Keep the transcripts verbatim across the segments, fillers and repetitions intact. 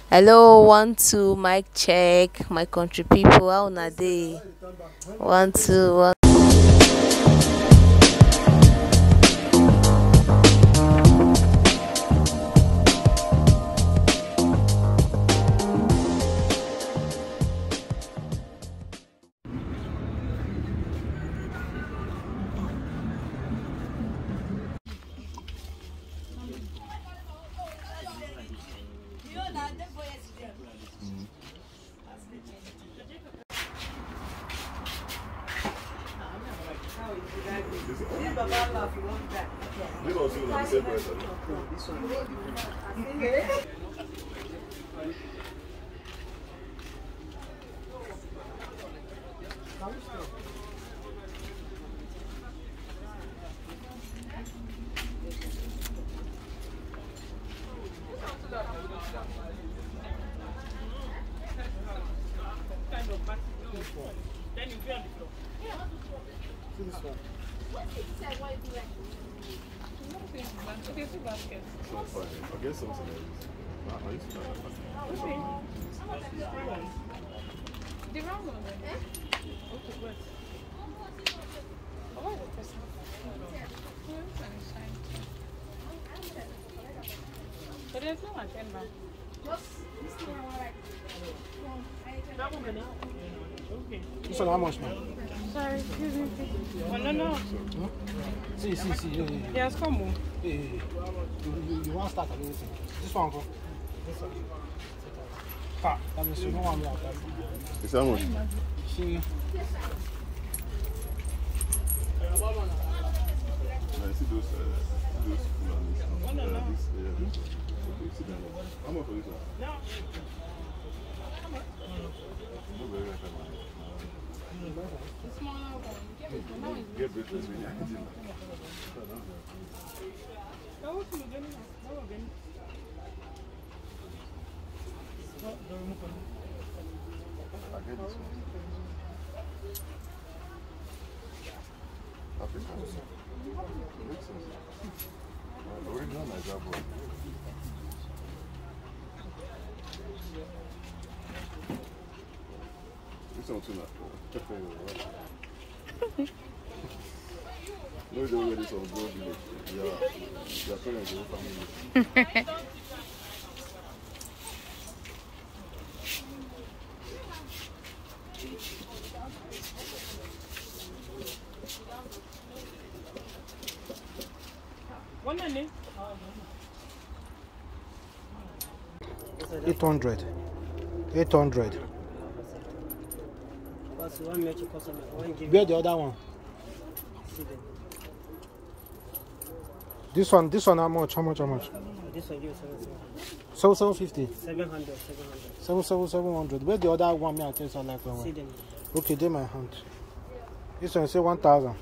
Hello, one two, mic check, my country people. How na dey? One two, one. The round one, eh? Okay, good. Oh, the person. But there's no agenda. Just this one, okay. This one how much, man? Sorry, excuse me. Oh, no, no. Huh? See, see, see. Yeah, yeah. Yes, come on. Yeah, yeah, yeah. You, you, you want to start at anything? This one, go. This one. Ah, that means you don't want me to apply. It's how much? See. I see those, uh, those full and this. Uh, this, uh, this. Okay, sit down. How much for this one? No. No, very right, man. The smaller one. Get breakfast with you. That was good. That was good. I get this one. African. Makes sense. Uh, original Nigeria boy. This one too now. No, you don't wear this on Go Village. Yeah, your parents, your family. One minute. Eight hundred. Eight hundred. Where the other one? This one, this one how much? How much? How much? This one you Seven seven fifty. seven hundred, seven hundred. Seven seven seven hundred. Where the other one? Me I tell you like one. See them. Okay, they my hand. This one say one thousand.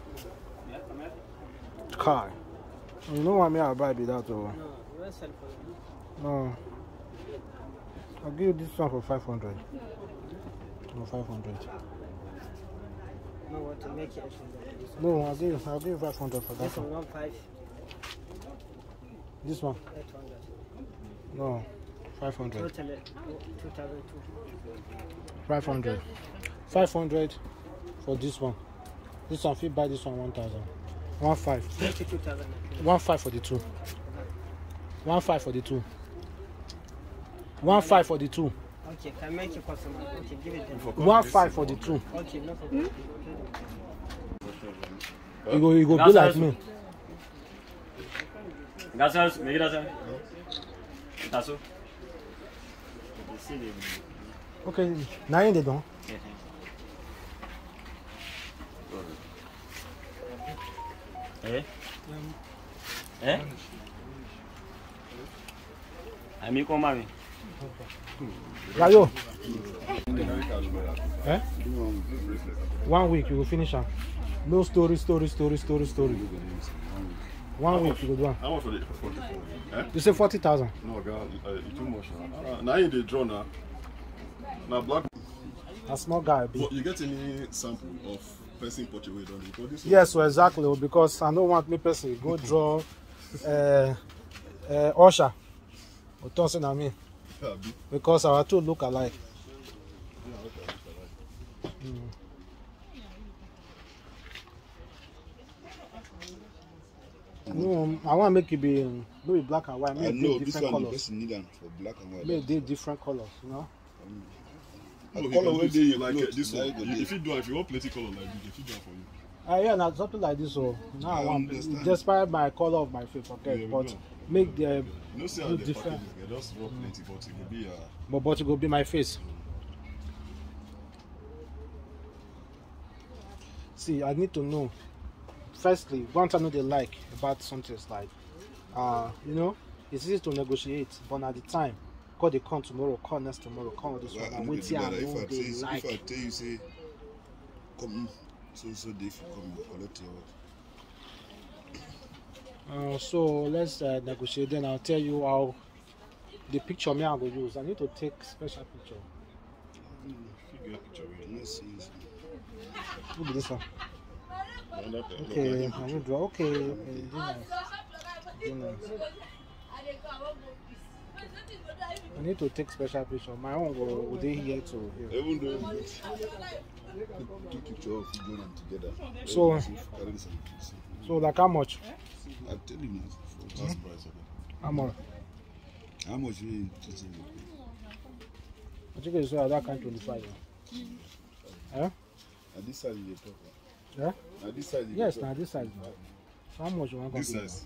Car. You know what me I'll buy be that or? No, you will sell for you. No. I'll give you this one for five hundred. No, five hundred. No, what to make it actually. No, I'll give you, I'll give you five hundred for that This one, one. one five, This one? eight hundred. No, five hundred. Total, two thousand two. five hundred. five hundred for this one. This one, if you buy this one, one thousand. One five. Twenty-two thousand. One five for the two. One five for the two. One five for the two. Okay, can make you customer. Okay, give it them. One five for the two. Okay, no problem. You go, you go be like me. Gracias, me gracias. Tazo. Okay, now in the don. Eh? Eh? Ami com mami. Rayo. Eh? One week you will finish am. No story, story, story, story, story. One week you go do am. How much for the for the eh? You say forty thousand. No, girl, uh, it's too much. Uh, now you the draw now. Now black. A small guy be. But you get any sample of person portrait we done? Because this Yes, so exactly. Because I don't want me person go draw uh, uh, Usher. Or something I mean. Because our two look alike. Mm. No, I want to make it be um, maybe black and white. Maybe I know this different one the colors. person need them for black and white. Maybe they different colors, you know. Um, No, the he color can where do they it like uh, clothes, this na one. it go You- dey. If you do, if you want plenty color like this, if you do it for you. Uh, yeah, now something like this. So now I, I want, understand. despite my color of my face, okay, Yeah, we but know. make the You know, see how do the different. package is. They just raw plenty, but it will be uh, But but it will be my face. See, I need to know. Firstly, once I know they like about something, it's like, uh, you know, it's easy to negotiate, but at the time, call they come tomorrow, call next tomorrow, call this Well, one, I and know wait they here do and that. know If I they say, like. if I tell you say, come, so so day if you come, you collect your what? Uh, so let's uh, negotiate. Then I'll tell you how the picture me I go use. I need to take special picture. if you get a picture with Let's see. this one. Look at this one. another person. Okay, I will draw. Okay, okay, do nice. Do nice. I need to take special picture. My own go will they here to here. Even though Two picture of you going together. So- Let's see if you carry this and this. So like how much? I'll tell you now. that's the price of it. How much? How much you teaching you? I think it's that kind twenty-five. Yeah? At this size you talk. Yeah? At this size you Yes, talk. now this size. So how much you want to This give? size.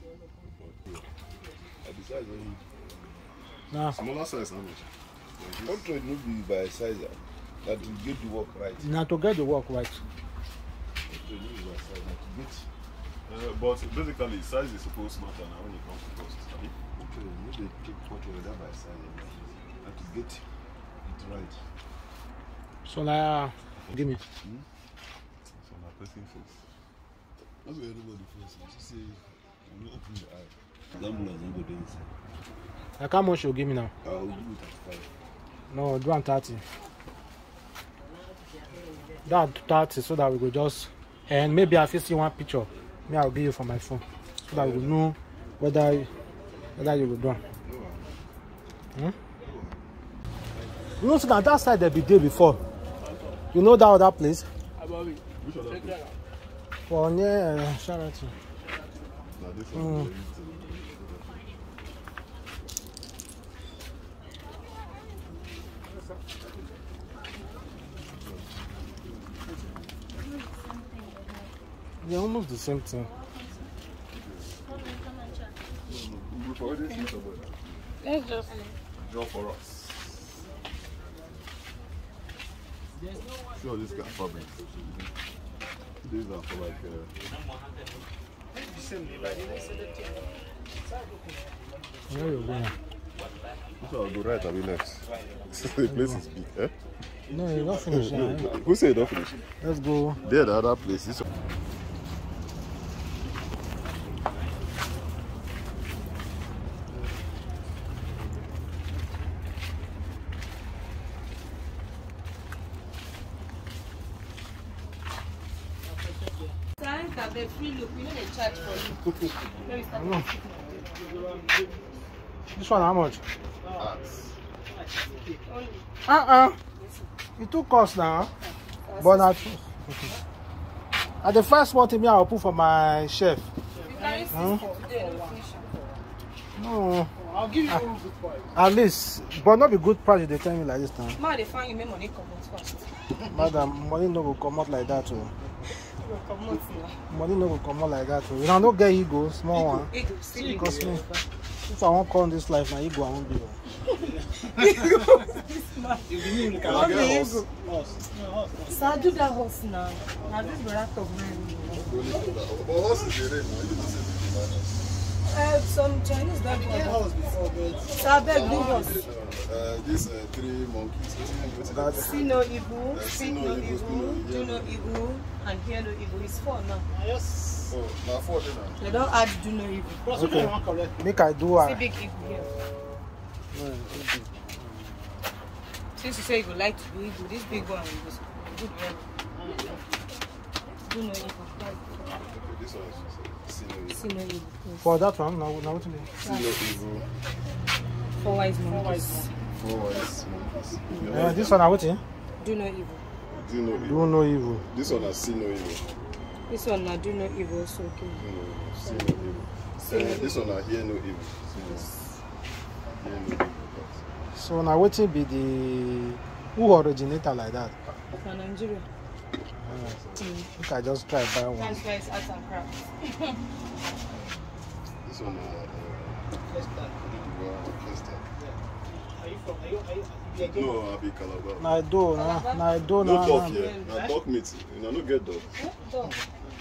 At this size you Now, Smaller size, how much? control no be by size. ah. That you get the work right. now to get the work right. Control no be by size. That you get. Uh, but basically, size is supposed to matter now when it comes to cost. Abi? Control no dey take control that by size. That you get it right. So now, give me. So my person face. That's what everybody feels. You see, you no open your eye. Example as you go dey inside. Like how much you give me now? I will do it at five. No, do one thirty. That thirty so that we go just and maybe I fit see one picture. Me I'll give you for my phone so that we will know whether whether you will do. Hmm? You know, so that that side they be there before. You know that other place Which other place? for near uh, Sheraton. Now this one. Mm. they use to- They're almost the same thing. We already see somebody. Let's just. Draw for us. Sure, this guy fabric. These are for like. Uh, Where you going? which one will go right? I'll be left. The place is big. Eh? No, you don't finish now. eh? Who said don't finish? Let's go. There, the other place. This one. The free look, we know they charge for you. Let me start. This one how much? Only. Uh-uh. It took cost now. But not okay. At the first one thing me I will put for my chef. You carry six Huh? for today, no finish. No. I'll give you a good price. At least. But not be good price they tell me like this now. Ma, they find you make money come out fast. Madam, money no go come out like that. Oh. You go come out now. Money no go come out like that. Oh. You know, no get ego, small one. Ego, still ego. Because me, if I won't come this life, now ego I won't be. Oh. Come the ego. Sir, do that horse now. Now this brother talk very But horse is the rate now. You don't say the minus. Uh, some Chinese don't do horse before, but so I beg do horse. Uh, these uh, three monkeys. That, See no evil, speak no no evil, evil, speak no do no evil, and hear no evil. It's four now. Oh, now four then now. They don't add do no evil. okay. Make I do See a. big evil here. Since you say you would like to do evil, this big one is good one. Do no evil. Okay, this one is see no evil. See no evil. For that one, now, now what you mean? See no evil. Four wise monkeys. Oh, I see. Uh, this one, I waiting. Do no evil. Do you know evil? Do no evil. This one I see no evil. This one I do no evil also. Okay. No, see no evil. Uh, this one I hear no evil. See no, hear no evil. So now waiting be the who originator like that. For Nigeria. Uh, I think I just try buy one. That's why it's arts and crafts. This one uh, uh, Are you from? Are you? Are you? no, I be Calabar. Na I do, na na I do, No na. dog na. here. Na dog meat. You know, no get dog. Dog.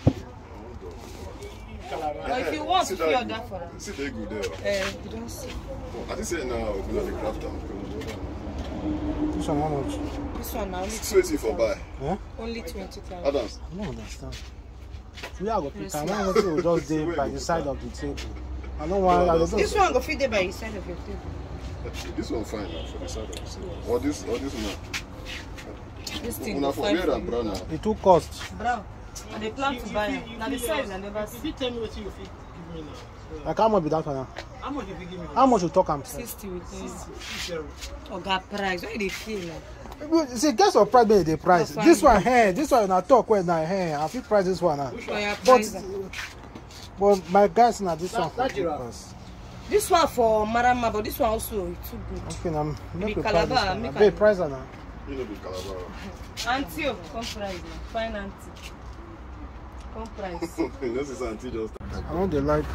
Eh, But if you want, see free that order good- for them. See they good there. Uh, you don't see. I think say now we know the craft am. This one how much? This one now only Six twenty for buy. Eh? only twenty thousand. Adams. I don't understand. We are going to pick. I want to just dey by the side of the table. I don't want. I don't. This one go fit there by the side of your table. This one fine now for the side of the table. Or this, or this one. This thing Una go for fine red for and you. brown now. It too cost. Brown. And they plan to buy am. Now the size I never If see. you tell me what you fit give me now. Like how much be that one now? How much you fit give me? How much you talk am? Sixty with me. Zero. Oga price. Why they feel now? See, guess what price be the price. No, This fine. one, hey, this one na talk well na hey. I fit price this one now. Which one you But price am? but my guys na this That- one for that good giraffe. price. This one for Marama, but this one also is too good. Okay, now make we Be price this Calabar, one. make Be am- price am now. You know the Calabar. Auntie, oh, come price now. Fine auntie. Come price. This is auntie just. I want the like.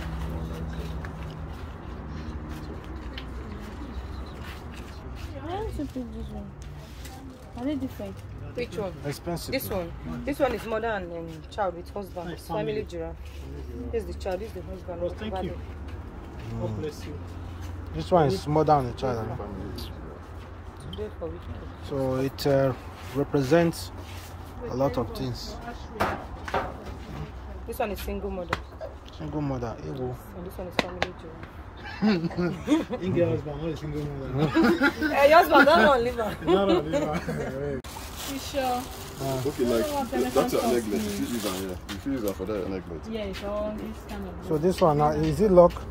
I want to pick this one. Are they different? Which one? Expensive. This one. This one is mother and um, child with husband. It's family giraffe. This is the child. This is the husband. Well, thank you. God bless you. This one is more than a child. huh? Today for which one? So it uh, represents a lot of things. This one is single mother. Single mother, Ewo. And this one is family giraffe. Indian husband, not a single mother. Hey, your husband, don't want live on. No, no, no. You sure? Okay, like want that's elephant your tusk. necklace. You should use that, yeah. You should use that for that necklace. Yeah, it's all this kind of. So this one now, is it lock?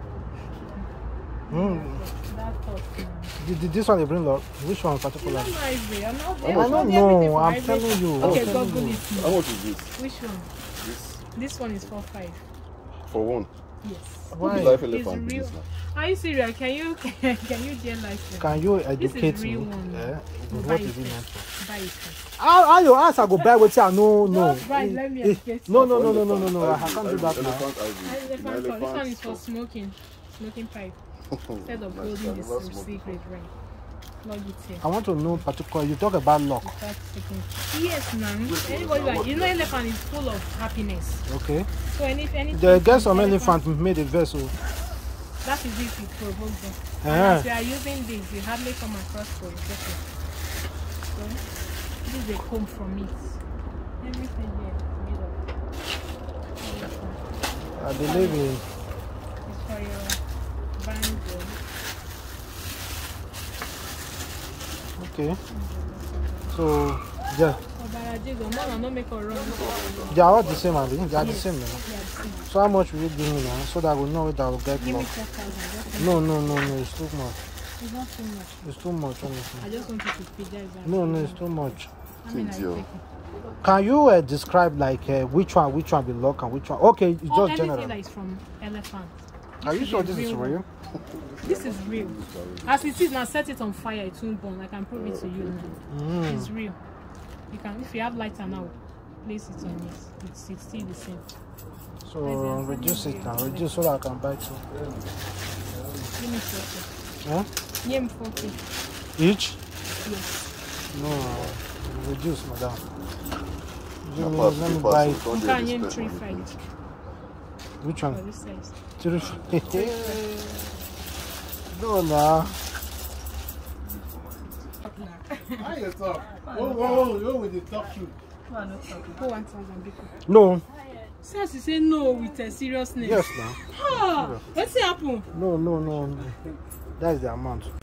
Hmm. That cost. Did, did this one they bring lock? Which one particularly? Ivory. I'm not I don't know. I'm telling you. Okay, I'm telling Google you. it. How much is this? Which one? This This one is four five. for one. Yes. Why? Life It's elephant. real. This now. Are you serious? Can you can you dare license? Can you This educate is me? real one. Eh? Buy What it is it meant first. for? Buy it first. How, how you ask I go buy what I no no. Just buy, let me Eh, educate No you. no no no no no no. I Ivory, can't do that now. Elephant ivory. Elephant Na tusk. This one elephant is for tusk. smoking. Smoking pipe. Instead of Nice, holding I this never smoked secret ring. Plug it here. I want to know particular. You talk about lock. Start taking. Yes, man. Anybody like you know, elephant is full of happiness. Okay. So any if anything. The guess some elephant made a vessel. That is it. It provokes them. Eh. And as we are using this, you hardly come across for rejection. So this is a comb from it. Everything here is made of elephant. I believe in. It's for your bangle. Okay. So yeah, Obarajigo, man, no make a wrong. they are all the same. I think they are the Yes. same. You know? Yeah, see. So how much will you give me now so that I will know that I will get Give me lock? four thousand. Just No no no no. It's too much. It's not too much. It's too much. Honestly. I just want you to figure it out. No no. It's too much. I mean, I Deal. take it. Can you uh, describe like uh, which one which one be lock and which one? Okay, it's Oh, just anything general. that is from elephant. Are you sure this is real one. real? This is real. As it is now, set it on fire, it won't burn. I can prove it to you now. Mm. It's real. You can, if you have lighter now, place it on it. It's, it's still the same. So reduce it now. Reduce so that I can buy two. Give me forty. Huh? Give me forty. Each? Yes. No. Reduce, madam. Give me, Pass, let me pass, buy don't You get can this give pen. three five which for one? this size. Three. No, nah. How you talk? Whoa, whoa, whoa, with the top shoe. Go one thousand people. No. Since you say no with a seriousness. Yes, now. Ah, what's happened? No, no, no. That's the amount.